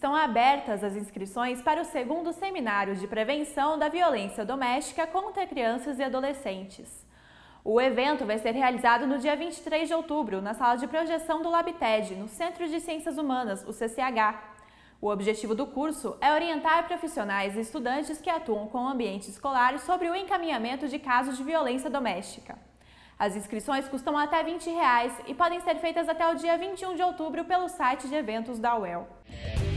Estão abertas as inscrições para o segundo seminário de prevenção da violência doméstica contra crianças e adolescentes. O evento vai ser realizado no dia 23 de outubro, na sala de projeção do LabTED, no Centro de Ciências Humanas, o CCH. O objetivo do curso é orientar profissionais e estudantes que atuam com o ambiente escolar sobre o encaminhamento de casos de violência doméstica. As inscrições custam até R$ 20 e podem ser feitas até o dia 21 de outubro pelo site de eventos da UEL.